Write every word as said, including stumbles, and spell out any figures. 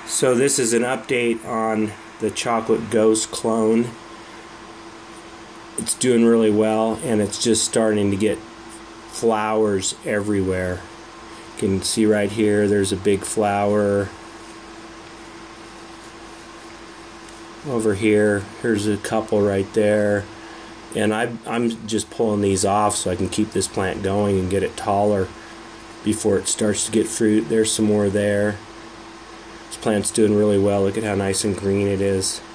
So this is an update on the Chocolate Ghost clone. It's doing really well, and it's just starting to get flowers everywhere. You can see right here there's a big flower. Over here, here's a couple right there. And I, I'm just pulling these off so I can keep this plant going and get it taller before it starts to get fruit. There's some more there. This plant's doing really well. Look at how nice and green it is.